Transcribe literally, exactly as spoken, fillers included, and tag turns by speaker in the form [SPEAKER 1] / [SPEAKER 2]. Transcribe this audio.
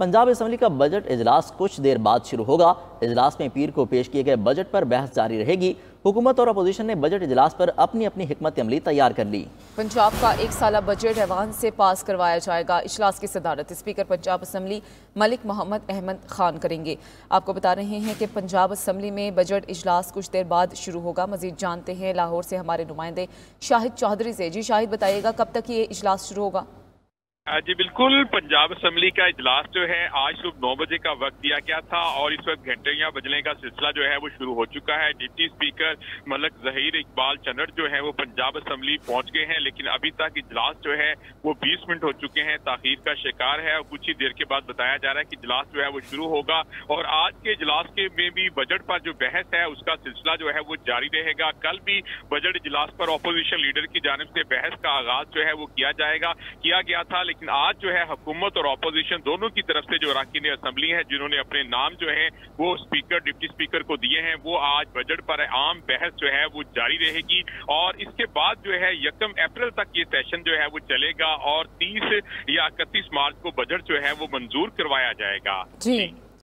[SPEAKER 1] Punjab assembly का budget इजलास कुछ देर बाद शुरू होगा। इजलास में पीर को पेश किए गए बजट पर बहस जारी रहेगी। हुकूमत और अपोजिशन ने बजट इजलास पर अपनी अपनी हिकमत अमली तैयार कर ली।
[SPEAKER 2] पंजाब का एक साला बजट ऐवान से पास करवाया जाएगा। इजलास की सदारत स्पीकर पंजाब असम्बली मलिक मोहम्मद अहमद खान करेंगे। आपको बता रहे हैं कि पंजाब असम्बली में बजट इजलास कुछ देर बाद शुरू होगा। मजीद जानते हैं लाहौर से हमारे नुमाइंदे शाहिद चौधरी से। जी शाहिद, बताइएगा कब तक ये इजलास शुरू होगा?
[SPEAKER 3] जी बिल्कुल, पंजाब असम्बली का इजलास जो है आज सुबह नौ बजे का वक्त दिया गया था और इस वक्त घंटियां बजने का सिलसिला जो है वो शुरू हो चुका है। डिप्टी स्पीकर मलक जहीर इकबाल चन्नट जो है वो पंजाब असम्बली पहुंच गए हैं, लेकिन अभी तक इजलास जो है वो बीस मिनट हो चुके हैं, ताखीर का शिकार है और कुछ ही देर के बाद बताया जा रहा है कि इजलास जो है वो शुरू होगा। और आज के इजलास के में भी बजट पर जो बहस है उसका सिलसिला जो है वो जारी रहेगा। कल भी बजट इजलास पर अपोजिशन लीडर की जानिब से बहस का आगाज जो है वो किया जाएगा किया गया था, लेकिन आज जो है हुकूमत और अपोजिशन दोनों की तरफ से जो अरकान असम्बली है जिन्होंने अपने नाम जो है वो स्पीकर डिप्टी स्पीकर को दिए हैं, वो आज बजट पर आम बहस जो है वो जारी रहेगी। और इसके बाद जो है यकम अप्रैल तक ये सेशन जो है वो चलेगा और तीस या इकतीस मार्च को बजट जो है वो मंजूर करवाया जाएगा।
[SPEAKER 2] जी।